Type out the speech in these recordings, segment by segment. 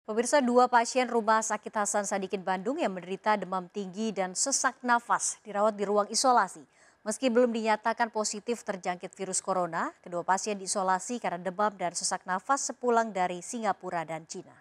Pemirsa, dua pasien Rumah Sakit Hasan Sadikin Bandung yang menderita demam tinggi dan sesak nafas dirawat di ruang isolasi. Meski belum dinyatakan positif terjangkit virus corona, kedua pasien diisolasi karena demam dan sesak nafas sepulang dari Singapura dan Cina.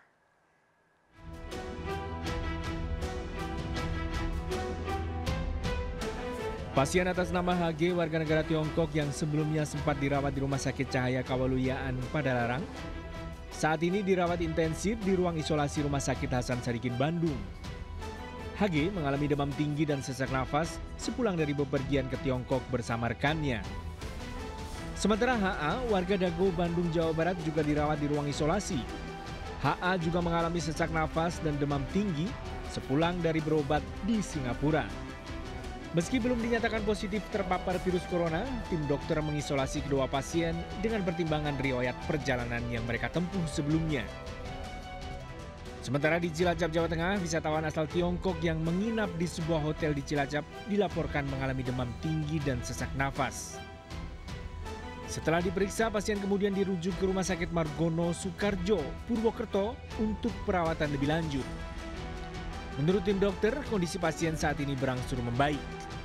Pasien atas nama HG warga negara Tiongkok yang sebelumnya sempat dirawat di Rumah Sakit Cahaya Kawaluyaan Padalarang, saat ini dirawat intensif di ruang isolasi Rumah Sakit Hasan Sadikin Bandung. HG mengalami demam tinggi dan sesak nafas sepulang dari bepergian ke Tiongkok bersama rekannya. Sementara HA, warga Dago, Bandung, Jawa Barat juga dirawat di ruang isolasi. HA juga mengalami sesak nafas dan demam tinggi sepulang dari berobat di Singapura. Meski belum dinyatakan positif terpapar virus corona, tim dokter mengisolasi kedua pasien dengan pertimbangan riwayat perjalanan yang mereka tempuh sebelumnya. Sementara di Cilacap, Jawa Tengah, wisatawan asal Tiongkok yang menginap di sebuah hotel di Cilacap dilaporkan mengalami demam tinggi dan sesak nafas. Setelah diperiksa, pasien kemudian dirujuk ke Rumah Sakit Margono Soekarjo, Purwokerto untuk perawatan lebih lanjut. Menurut tim dokter, kondisi pasien saat ini berangsur membaik.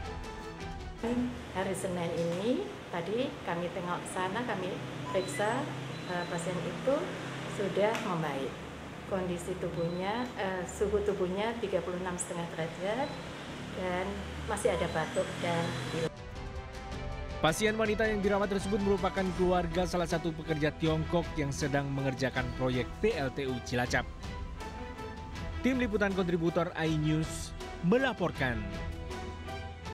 Hari Senin ini, tadi kami tengok sana, kami periksa pasien itu sudah membaik. Kondisi tubuhnya, suhu tubuhnya 36,5 derajat dan masih ada batuk dan pilek. Pasien wanita yang dirawat tersebut merupakan keluarga salah satu pekerja Tiongkok yang sedang mengerjakan proyek PLTU Cilacap. Tim Liputan Kontributor iNews melaporkan.